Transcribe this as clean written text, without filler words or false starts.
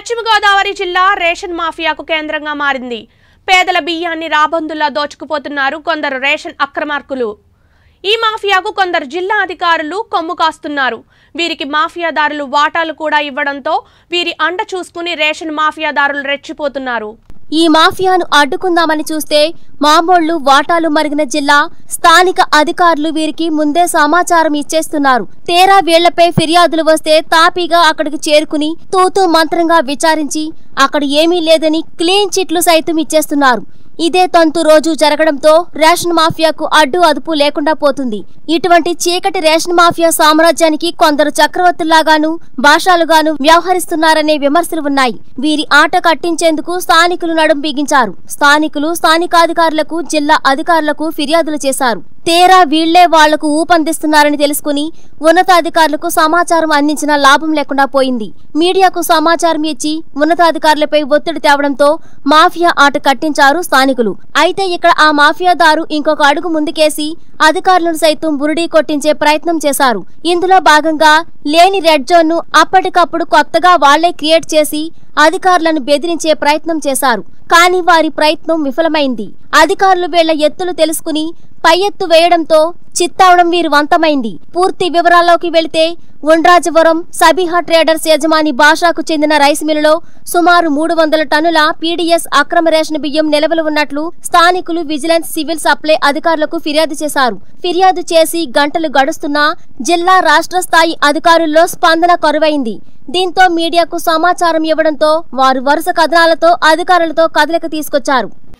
పశ్చిమ గోదావరి జిల్లా రేషన్ మాఫియాకు కేంద్రంగా మారింది. పేదల బియ్యాన్ని రాబందుల్లా దోచుకుపోతున్నారు కొందరు రేషన్ అక్రమార్కులు. ఈ మాఫియాకు కొందరు జిల్లా అధికారులు కొమ్ము కాస్తున్నారు. వీరికి మాఫియాదారులు వాటాలు కూడా ఇవ్వడంతో వీరి అండ చూసుకుని రేషన్ మాఫియాదారులు రెచ్చిపోతున్నారు. ఈ మాఫియాను అడ్డుకుందామని చూస్తే మామూళ్లు వాటాలు మరిగిన జిల్లా స్థానిక అధికారులు వీరికి ముందే సమాచారం ఇచ్చేస్తున్నారు. తేరా వీళ్లపై ఫిర్యాదులు వస్తే తాపీగా అక్కడికి చేరుకుని తూతూ మంత్రంగా విచారించి అక్కడ ఏమీ లేదని క్లీన్ చిట్లు సైతం ఇచ్చేస్తున్నారు. ఇదే తంతు రోజు జరగడంతో రేషన్ మాఫియాకు అడ్డు అదుపు లేకుండా పోతుంది. ఇటువంటి చీకటి రేషన్ మాఫియా సామ్రాజ్యానికి కొందరు చక్రవర్తుల్లాగాను భాషలుగాను వ్యవహరిస్తున్నారనే విమర్శలు ఉన్నాయి. వీరి ఆట కట్టించేందుకు స్థానికులు నడుం బిగించారు. స్థానికులు స్థానికాధికారులకు జిల్లా అధికారులకు ఫిర్యాదులు చేశారు. తేరా వీళ్లే వాళ్లకు ఊపందిస్తున్నారని తెలుసుకుని ఉన్నతాధికారులకు సమాచారం అందించిన లాభం లేకుండా పోయింది. మీడియాకు సమాచారం ఇచ్చి ఉన్నతాధికారులపై ఒత్తిడి తేవడంతో మాఫియా ఆట కట్టించారు స్థానికులు. అయితే ఇక్కడ ఆ మాఫియాదారు ఇంకొక అడుగు ముందుకేసి అధికారులను సైతం బురిడీ కొట్టించే ప్రయత్నం చేశారు. ఇందులో భాగంగా లేని రెడ్ జోన్ ను అప్పటికప్పుడు కొత్తగా వాళ్లే క్రియేట్ చేసి అధికారులను బెదిరించే ప్రయత్నం చేశారు. కానీ వారి ప్రయత్నం విఫలమైంది. అధికారులు వీళ్ల ఎత్తులు తెలుసుకుని పై ఎత్తు వేయడంతో చిత్తవడం వీరు వంతమైంది. పూర్తి వివరాల్లోకి వెళితే ఉండ్రాజవరం సబిహా ట్రేడర్స్ యజమాని భాషకు చెందిన రైస్ మిల్లులో సుమారు 300 టన్నుల పీడీఎస్ అక్రమ రేషన్ బియ్యం నిల్వలు ఉన్నట్లు స్థానికులు విజిలెన్స్ సివిల్ సప్లై అధికారులకు ఫిర్యాదు చేశారు. ఫిర్యాదు చేసి గంటలు గడుస్తున్నా జిల్లా రాష్ట్ర స్థాయి అధికారుల్లో స్పందన కరువైంది. దీంతో మీడియాకు సమాచారం ఇవ్వడంతో వారు వరుస కథనాలతో అధికారులతో కదలిక తీసుకొచ్చారు.